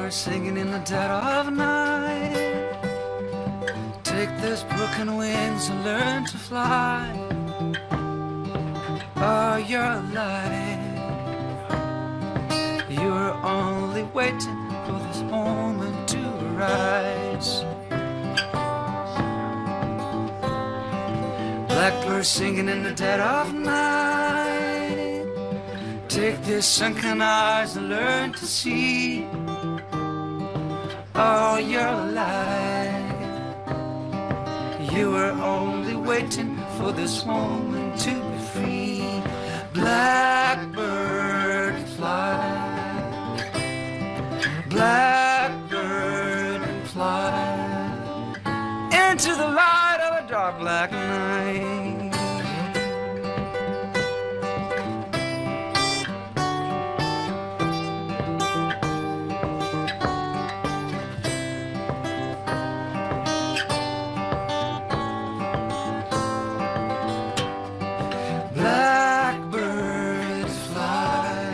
Blackbird singing in the dead of night. Take those broken wings and learn to fly. Oh, you're alive. You're only waiting for this moment to arise. Blackbird singing in the dead of night. Take these sunken eyes and learn to see. Oh, you're alive. You were only waiting for this moment to be free. Blackbird fly. Blackbird fly into the light of a dark black night. Blackbird fly.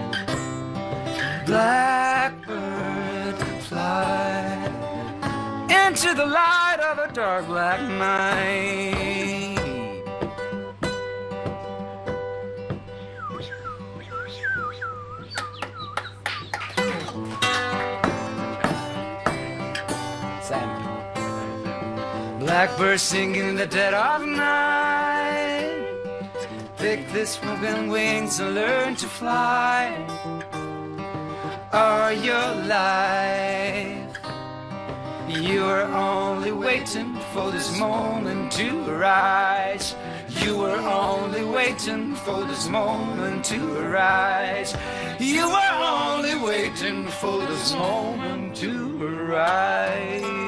Blackbird fly into the light of a dark black night. Sam. Blackbird singing in the dead of night. Pick the smoking wings and learn to fly. Oh, you're alive. You were only waiting for this moment to arise. You were only waiting for this moment to arise. You were only waiting for this moment to arise.